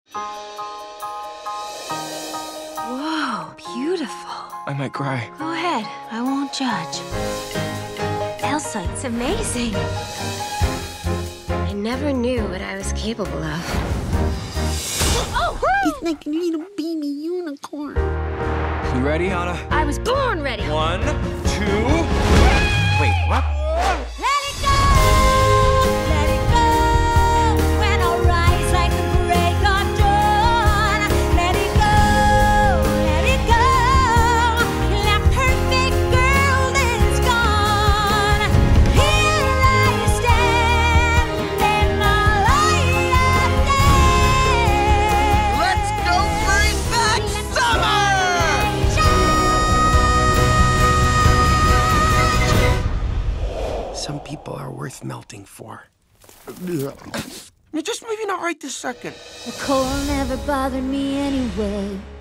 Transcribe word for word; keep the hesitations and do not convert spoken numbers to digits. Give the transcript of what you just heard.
Whoa, beautiful. I might cry. Go ahead. I won't judge. Elsa, it's amazing. I never knew what I was capable of. Oh! It's like a little baby unicorn. You ready, Anna? I was born ready. One, two... Wait, what? Let it go! Let it go! When I rise like the break of dawn. Let it go! Let it go! That perfect girl is gone. Here I stand in the light of day. Let's go bring back summer! Some people are worth melting for. Just maybe not right this second. The cold never bothered me anyway.